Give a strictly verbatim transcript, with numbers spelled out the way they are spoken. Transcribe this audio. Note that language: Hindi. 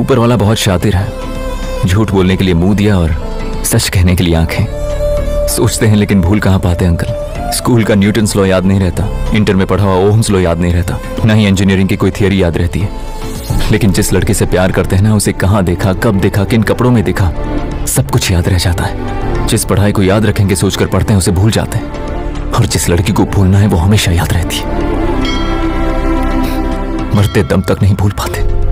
ऊपर वाला बहुत शातिर है। झूठ बोलने के लिए मुंह दिया और सच कहने के लिए आंखें। सोचते हैं लेकिन भूल कहाँ पाते अंकल। स्कूल का न्यूटन्स लॉ याद नहीं रहता, इंटर में पढ़ा हुआ ओहम्स लॉ याद नहीं रहता, ना ही इंजीनियरिंग की कोई थियरी याद रहती है। लेकिन जिस लड़के से प्यार करते हैं ना, उसे कहाँ देखा, कब देखा, किन कपड़ों में देखा, सब कुछ याद रह जाता है। जिस पढ़ाई को याद रखेंगे सोचकर पढ़ते हैं, उसे भूल जाते हैं। और जिस लड़की को भूलना है वो हमेशा याद रहती है। मरते दम तक नहीं भूल पाते।